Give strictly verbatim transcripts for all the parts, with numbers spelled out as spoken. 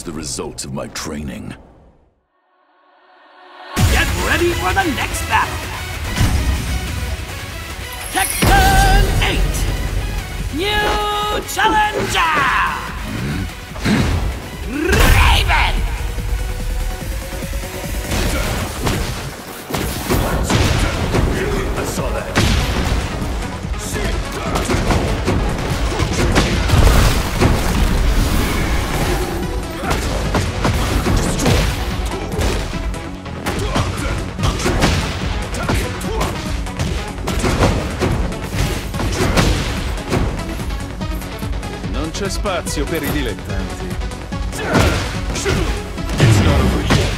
the results of my training. Get ready for the next battle! Tekken eight! New Challenger! Raven! I saw that. Non c'è spazio per i dilettanti. It's not over yet.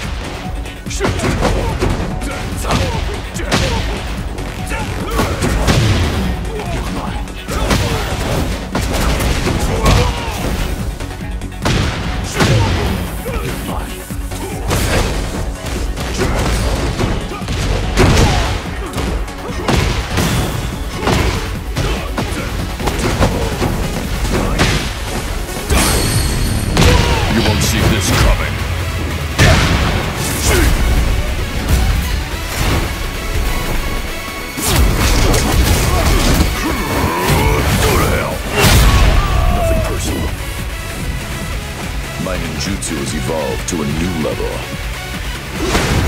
You won't see this coming. Go to hell. Nothing personal. My ninjutsu has evolved to a new level.